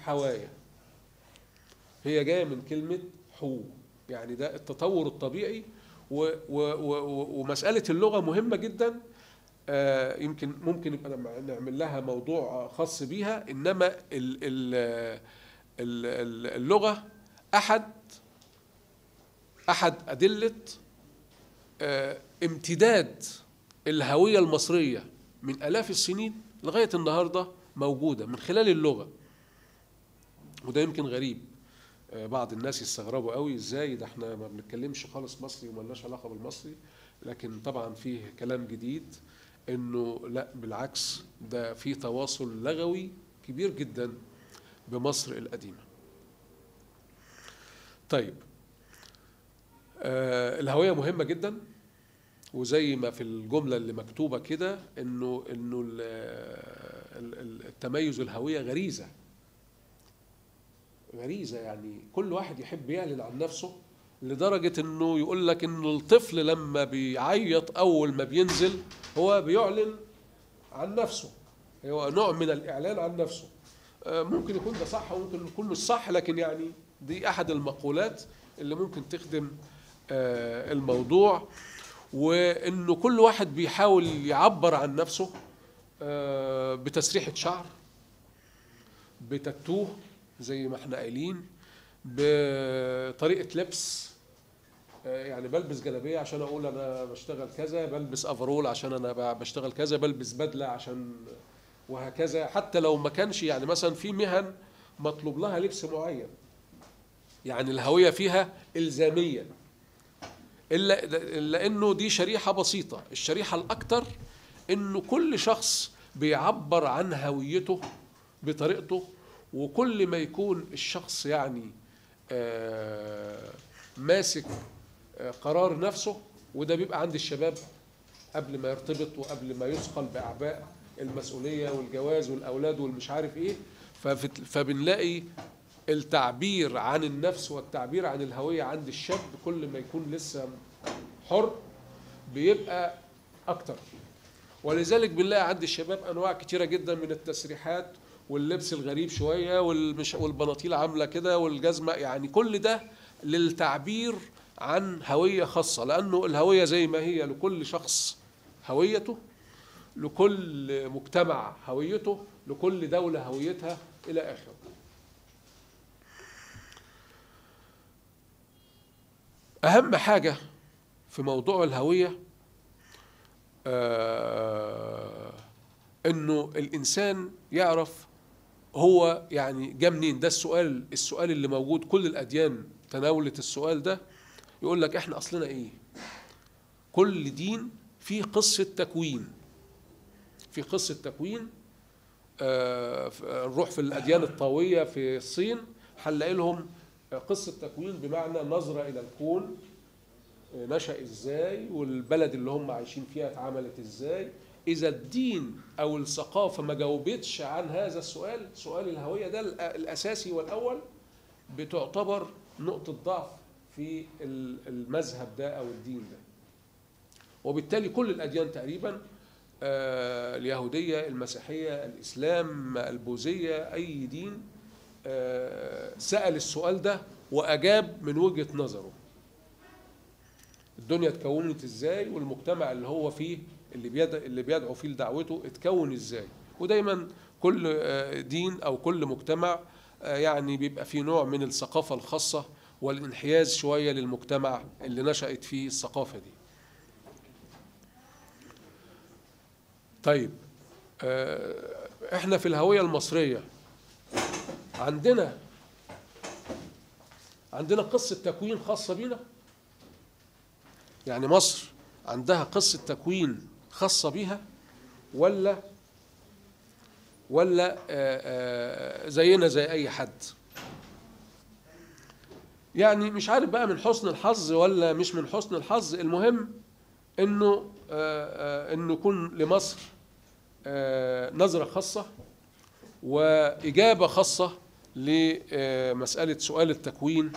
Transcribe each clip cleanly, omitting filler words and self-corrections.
حوايا، هي جاية من كلمة حو، يعني ده التطور الطبيعي. ومسألة اللغة مهمة جدا، يمكن ممكن يبقى نعمل لها موضوع خاص بيها، إنما اللغة أحد أدلة امتداد الهوية المصرية من آلاف السنين لغاية النهاردة موجودة من خلال اللغة. وده يمكن غريب، بعض الناس يستغربوا قوي ازاي ده احنا ما بنتكلمش خالص مصري وما لناش علاقة بالمصري، لكن طبعا فيه كلام جديد انه لا بالعكس، ده فيه تواصل لغوي كبير جدا بمصر القديمة. طيب، الهوية مهمة جدا، وزي ما في الجملة اللي مكتوبة كده انه التميز الهوية غريزة، يعني كل واحد يحب يعلن عن نفسه، لدرجة انه يقول لك انه الطفل لما بيعيط اول ما بينزل هو بيعلن عن نفسه، هو نوع من الاعلان عن نفسه. ممكن يكون ده صح وممكن يكون مش صح، لكن يعني دي احد المقولات اللي ممكن تخدم الموضوع. وانه كل واحد بيحاول يعبر عن نفسه بتسريحة شعر، بتاتوه زي ما احنا قايلين، بطريقة لبس، يعني بلبس جلابية عشان اقول انا بشتغل كذا، بلبس افرول عشان انا بشتغل كذا، بلبس بدلة عشان، وهكذا. حتى لو ما كانش يعني مثلا في مهن مطلوب لها لبس معين، يعني الهوية فيها إلزامية، إلا إنه دي شريحة بسيطة. الشريحة الأكثر إنه كل شخص بيعبر عن هويته بطريقته، وكل ما يكون الشخص يعني ماسك قرار نفسه، وده بيبقى عند الشباب قبل ما يرتبط وقبل ما يثقل بأعباء المسؤولية والجواز والأولاد والمش عارف إيه، فبنلاقي التعبير عن النفس والتعبير عن الهوية عند الشاب كل ما يكون لسه حر بيبقى أكتر. ولذلك بنلاقي عند الشباب أنواع كتيرة جدا من التسريحات واللبس الغريب شوية والبناطيل عاملة كده والجزمة، يعني كل ده للتعبير عن هوية خاصة، لأنه الهوية زي ما هي لكل شخص هويته، لكل مجتمع هويته، لكل دولة هويتها إلى آخره. أهم حاجة في موضوع الهوية إنه الإنسان يعرف هو يعني جه منين. ده السؤال اللي موجود، كل الأديان تناولت السؤال ده، يقول لك إحنا أصلنا إيه؟ كل دين فيه قصة تكوين، في قصة تكوين. نروح في الأديان الطاوية في الصين هنلاقي لهم قصة تكوين، بمعنى نظرة إلى الكون نشأ إزاي، والبلد اللي هم عايشين فيها اتعملت إزاي. إذا الدين أو الثقافة ما جاوبتش عن هذا السؤال، سؤال الهوية ده الأساسي والأول، بتعتبر نقطة ضعف في المذهب ده أو الدين ده. وبالتالي كل الأديان تقريبا، اليهودية، المسيحية، الإسلام، البوذية، أي دين سأل السؤال ده وأجاب من وجهة نظره. الدنيا اتكونت ازاي، والمجتمع اللي هو فيه اللي بيدعو فيه لدعوته اتكون ازاي. ودايما كل دين او كل مجتمع يعني بيبقى فيه نوع من الثقافة الخاصة والانحياز شوية للمجتمع اللي نشأت فيه الثقافة دي. طيب، احنا في الهوية المصرية عندنا قصة تكوين خاصة بينا. يعني مصر عندها قصة تكوين خاصة بيها، ولا زينا زي أي حد؟ يعني مش عارف بقى من حسن الحظ ولا مش من حسن الحظ، المهم إنه يكون لمصر نظرة خاصة وإجابة خاصة لمسألة سؤال التكوين.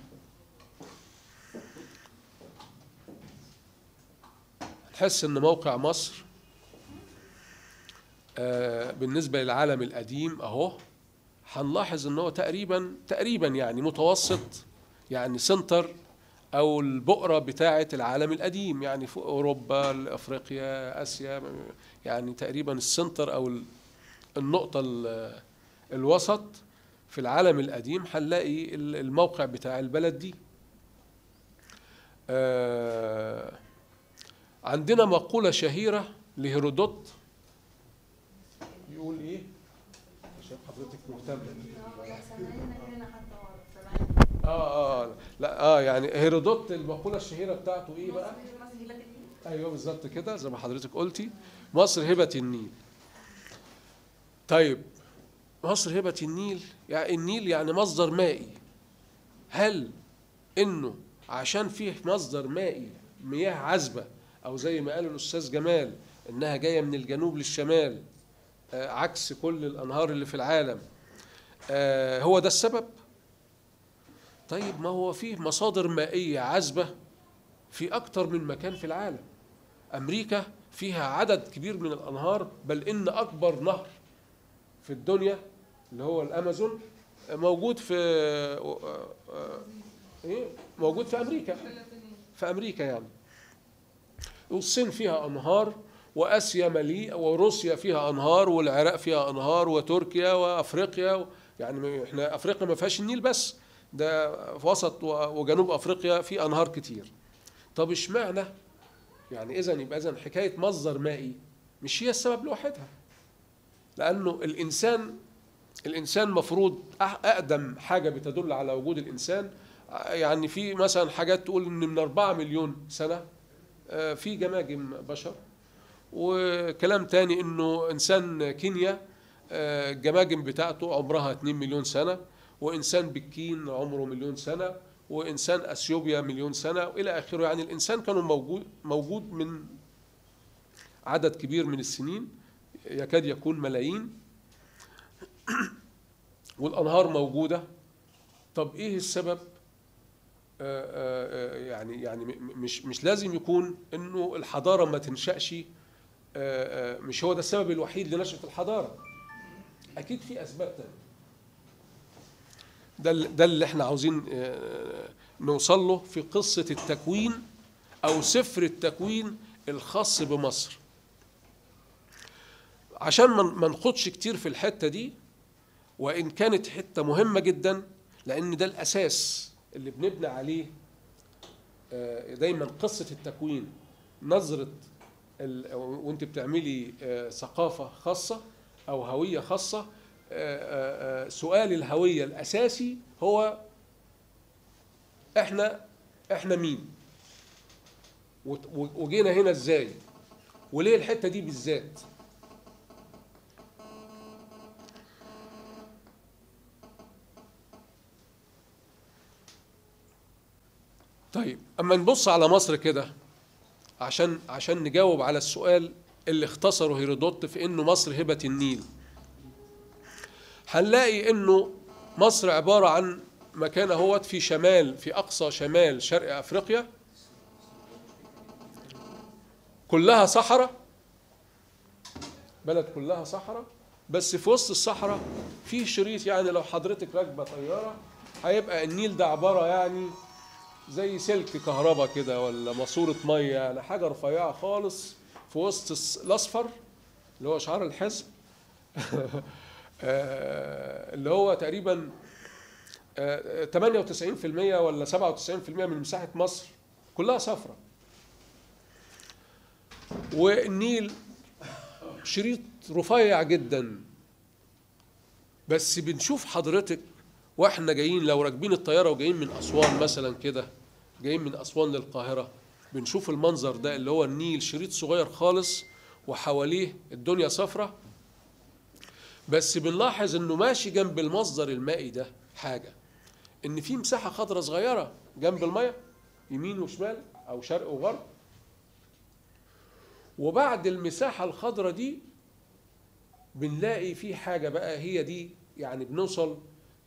تحس ان موقع مصر بالنسبة للعالم القديم اهو هنلاحظ ان هو تقريبا يعني متوسط، يعني سنتر او البؤرة بتاعة العالم القديم، يعني في اوروبا، افريقيا، اسيا، يعني تقريبا السنتر او النقطة الوسط في العالم القديم هنلاقي الموقع بتاع البلد دي. عندنا مقولة شهيرة لهيرودوت يقول ايه؟ عشان حضرتك مهتم. لا يعني هيرودوت المقولة الشهيرة بتاعته ايه بقى؟ ايوه بالظبط كده زي ما حضرتك قلتي، مصر هبة النيل. طيب مصر هبة النيل، يعني النيل يعني مصدر مائي. هل انه عشان فيه مصدر مائي، مياه عذبة، او زي ما قال الاستاذ جمال انها جاية من الجنوب للشمال، عكس كل الانهار اللي في العالم، هو ده السبب؟ طيب ما هو فيه مصادر مائية عذبة في اكتر من مكان في العالم. امريكا فيها عدد كبير من الانهار، بل ان اكبر نهر في الدنيا اللي هو الامازون موجود في موجود في امريكا، يعني. والصين فيها انهار، واسيا مليئه، وروسيا فيها انهار، والعراق فيها انهار، وتركيا، وافريقيا. يعني احنا افريقيا ما فيهاش النيل بس، ده في وسط وجنوب افريقيا في انهار كتير. طب اشمعنى؟ يعني يبقى حكايه مصدر مائي مش هي السبب لوحدها، لانه الانسان مفروض اقدم حاجه بتدل على وجود الانسان، يعني في مثلا حاجات تقول ان من 4 مليون سنه في جماجم بشر، وكلام تاني انه انسان كينيا الجماجم بتاعته عمرها 2 مليون سنه، وانسان بكين عمره مليون سنه، وانسان اثيوبيا مليون سنه، والى اخره. يعني الانسان كان موجود من عدد كبير من السنين، يكاد يكون ملايين، والانهار موجوده. طب ايه السبب؟ يعني مش لازم يكون انه الحضاره ما تنشأش، مش هو ده السبب الوحيد لنشأة الحضاره، اكيد في اسباب تانية. ده اللي احنا عاوزين نوصل له في قصة التكوين او سفر التكوين الخاص بمصر. عشان ما نخدش كتير في الحتة دي، وإن كانت حتة مهمة جدا، لأن ده الأساس اللي بنبني عليه دايما قصة التكوين. نظرة وانت بتعملي ثقافة خاصة أو هوية خاصة، سؤال الهوية الأساسي هو احنا مين، وجينا هنا ازاي، وليه الحتة دي بالذات. طيب اما نبص على مصر كده، عشان نجاوب على السؤال اللي اختصره هيرودوت في انه مصر هبة النيل، هنلاقي انه مصر عبارة عن مكان اهوت في اقصى شمال شرق افريقيا، كلها صحراء، بلد كلها صحراء، بس في وسط الصحراء في شريط. يعني لو حضرتك راكبة طيارة هيبقى النيل ده عبارة يعني زي سلك كهرباء كده، ولا ماسورة مية، يعني حاجة رفيعة خالص في وسط الأصفر اللي هو شعار الحزب اللي هو تقريبا 98% ولا 97% من مساحة مصر كلها صفرة. والنيل شريط رفيع جدا، بس بنشوف حضرتك واحنا جايين، لو راكبين الطيارة وجايين من أسوان مثلا كده، جايين من أسوان للقاهرة، بنشوف المنظر ده اللي هو النيل شريط صغير خالص وحواليه الدنيا صفرة، بس بنلاحظ انه ماشي جنب المصدر المائي ده حاجة، ان في مساحة خضراء صغيرة جنب المية يمين وشمال او شرق وغرب، وبعد المساحة الخضراء دي بنلاقي في حاجة بقى، هي دي يعني بنوصل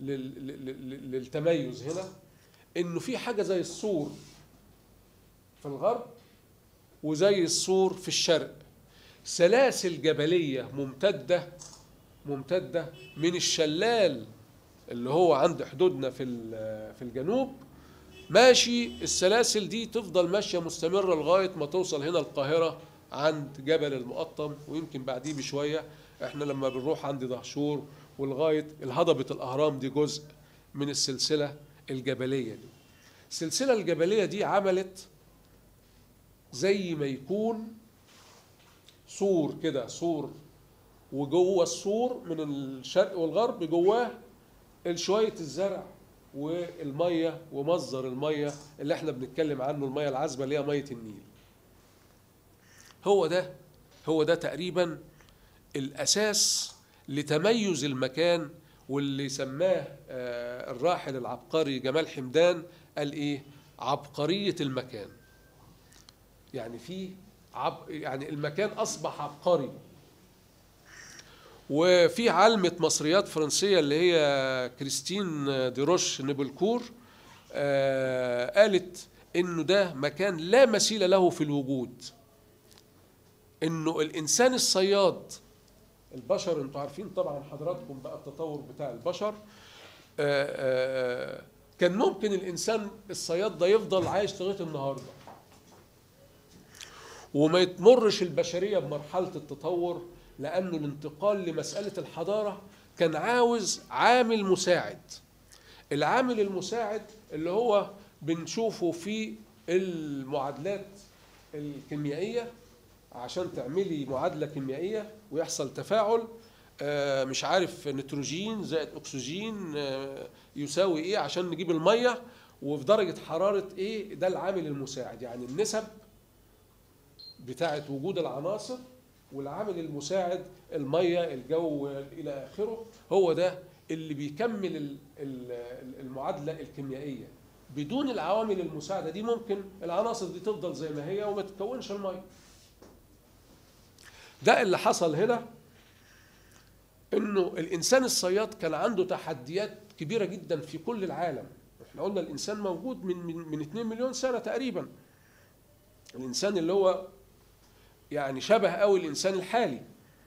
للتميز هنا، انه في حاجة زي السور في الغرب وزي السور في الشرق، سلاسل جبلية ممتدة ممتدة من الشلال اللي هو عند حدودنا في الجنوب، ماشي السلاسل دي تفضل ماشية مستمرة لغاية ما توصل هنا القاهرة عند جبل المقطم، ويمكن بعديه بشوية احنا لما بنروح عند دهشور ولغاية الهضبة الأهرام، دي جزء من السلسلة الجبلية دي. السلسلة الجبلية دي عملت زي ما يكون سور كده، سور، وجوه السور من الشرق والغرب جواه شوية الزرع والمية ومصدر المية اللي احنا بنتكلم عنه، المية العذبة اللي هي مية النيل. هو ده تقريبا الأساس لتميز المكان، واللي سماه الراحل العبقري جمال حمدان قال ايه؟ عبقرية المكان. يعني يعني المكان أصبح عبقري. وفي عالمة مصريات فرنسية اللي هي كريستين ديروش نيبلكور قالت إنه ده مكان لا مثيل له في الوجود، إنه الإنسان الصياد، البشر، انتوا عارفين طبعا حضراتكم بقى التطور بتاع البشر، كان ممكن الإنسان الصياد ده يفضل عايش لغاية النهارده وما يتمرش البشرية بمرحلة التطور، لأنه الانتقال لمسألة الحضارة كان عاوز عامل مساعد. العامل المساعد اللي هو بنشوفه في المعادلات الكيميائية، عشان تعملي معادلة كيميائية ويحصل تفاعل، مش عارف نيتروجين زائد أكسجين يساوي إيه عشان نجيب المية، وفي درجة حرارة إيه، ده العامل المساعد. يعني النسب بتاعة وجود العناصر والعامل المساعد المية الجو إلى آخره، هو ده اللي بيكمل المعادلة الكيميائية. بدون العوامل المساعدة دي ممكن العناصر دي تفضل زي ما هي وما تتكونش المية. ده اللي حصل هنا، إنه الإنسان الصياد كان عنده تحديات كبيرة جدا في كل العالم. احنا قلنا الإنسان موجود من 2 مليون سنة تقريبا. الإنسان اللي هو يعني شبه قوي الإنسان الحالي،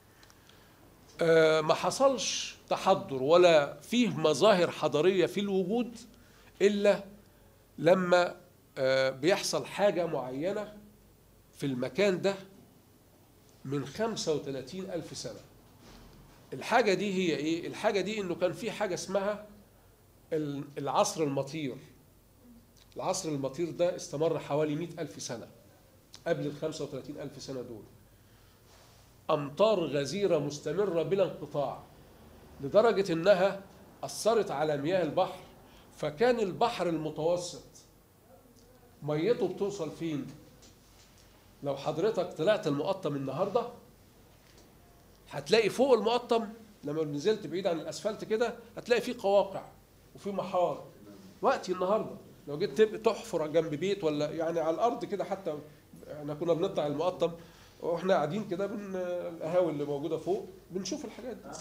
ما حصلش تحضر ولا فيه مظاهر حضارية في الوجود إلا لما بيحصل حاجة معينة في المكان ده من 35,000 سنة. الحاجة دي هي إيه؟ الحاجة دي إنه كان في حاجة اسمها العصر المطير. العصر المطير ده استمر حوالي 100,000 سنة قبل 35,000 سنة دول. أمطار غزيرة مستمرة بلا انقطاع، لدرجة إنها أثرت على مياه البحر. فكان البحر المتوسط ميته بتوصل فين؟ لو حضرتك طلعت المقطم النهاردة هتلاقي فوق المقطم لما نزلت بعيد عن الأسفلت كده هتلاقي فيه قواقع وفيه محار. وقتي النهاردة لو جيت تحفر جنب بيت ولا يعني على الأرض كده، حتى احنا كنا بنطلع المقطم واحنا قاعدين كده القهاوي اللي موجودة فوق بنشوف الحاجات دي.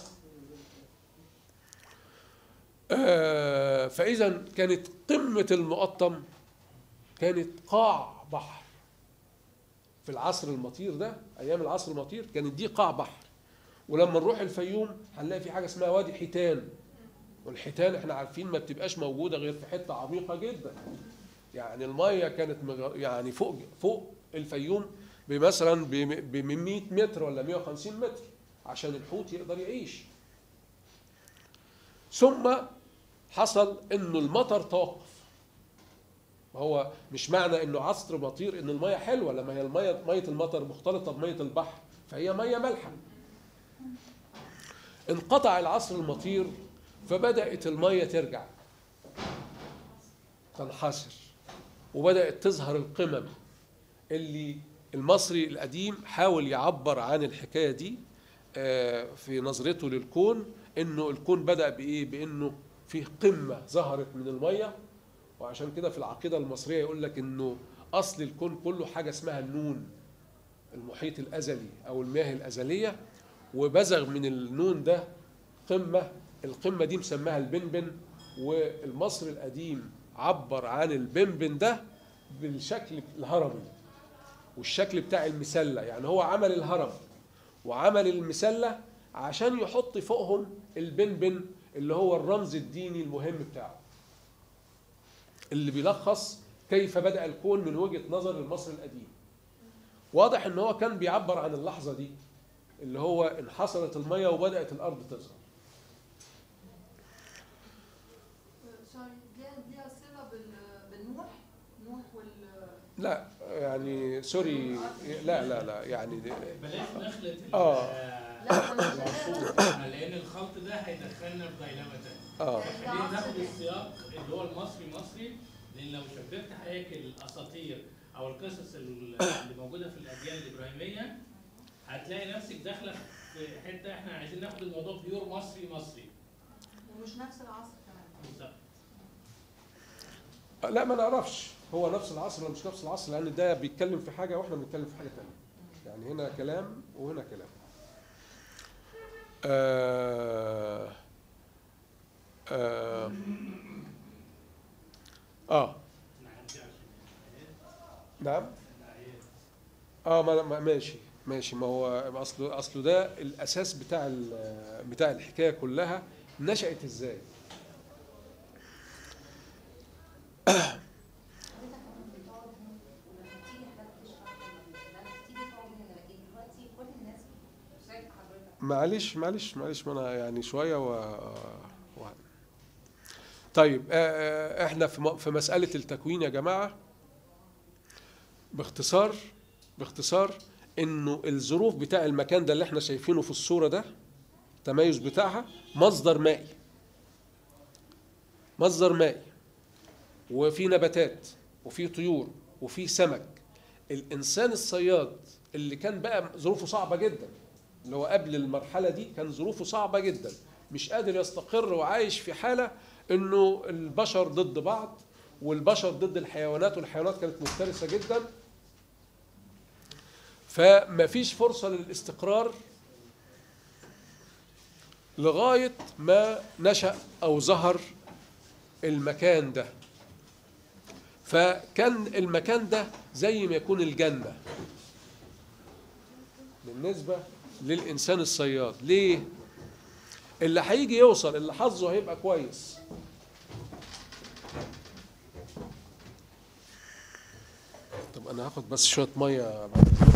فإذا كانت قمة المقطم كانت قاع بحر في العصر المطير ده. أيام العصر المطير كانت دي قاع بحر. ولما نروح الفيوم هنلاقي في حاجة اسمها وادي حيتان، والحيتان احنا عارفين ما بتبقاش موجودة غير في حتة عميقة جدا. يعني المية كانت يعني فوق الفيوم بمثلا ب 100 متر ولا 150 متر عشان الحوت يقدر يعيش. ثم حصل انه المطر توقف. هو مش معنى انه عصر مطير ان المية حلوة، لما هي مية المطر مختلطة بمية البحر فهي مية مالحة. انقطع العصر المطير فبدأت المية ترجع تنحسر، وبدأت تظهر القمم اللي المصري القديم حاول يعبر عن الحكاية دي في نظرته للكون، انه الكون بدأ بايه؟ بانه فيه قمة ظهرت من المية. وعشان كده في العقيدة المصرية يقول لك انه اصل الكون كله حاجة اسمها النون، المحيط الازلي او المياه الازلية، وبزغ من النون ده قمة. القمة دي مسماها البنبن، والمصري القديم عبر عن البنبن ده بالشكل الهرمي والشكل بتاع المسلة. يعني هو عمل الهرم وعمل المسلة عشان يحط فوقهم البنبن اللي هو الرمز الديني المهم بتاعه، اللي بيلخص كيف بدأ الكون من وجهة نظر المصري القديم. واضح ان هو كان بيعبر عن اللحظة دي اللي هو انحصرت المية وبدأت الأرض تظهر. دي صلة بالنوح، نوح لا يعني سوري، لا يعني بلاش دخلة لا لأن الخلط ده هيدخلنا في دايلاما تانية. خلينا ناخد السياق اللي هو المصري مصري، لأن لو شبكت هياكل الأساطير أو القصص اللي موجودة في الأديان الإبراهيمية هتلاقي نفسك داخلة في حتة احنا عايزين ناخد الموضوع بيور مصري ومش نفس العصر كمان. بالظبط. لا ما نعرفش هو نفس العصر ولا مش نفس العصر، لأن ده بيتكلم في حاجة واحنا بنتكلم في حاجة تانية. يعني هنا كلام وهنا كلام. نعم. ماشي ما هو اصله ده الاساس بتاع الحكايه كلها. نشأت ازاي؟ معلش ما انا يعني شويه طيب احنا في مساله التكوين يا جماعه، باختصار انه الظروف بتاع المكان ده اللي احنا شايفينه في الصوره ده، التميز بتاعها مصدر مائي وفي نباتات وفي طيور وفي سمك. الانسان الصياد اللي كان بقى ظروفه صعبه جدا، اللي هو قبل المرحله دي كان ظروفه صعبه جدا، مش قادر يستقر وعايش في حاله انه البشر ضد بعض والبشر ضد الحيوانات، والحيوانات كانت مفترسه جدا، فما فيش فرصه للاستقرار لغايه ما نشأ او ظهر المكان ده. فكان المكان ده زي ما يكون الجنه بالنسبه للإنسان الصياد. ليه؟ اللي هيجي يوصل اللي حظه هيبقى كويس. طب أنا هاخد بس شوية مية بعد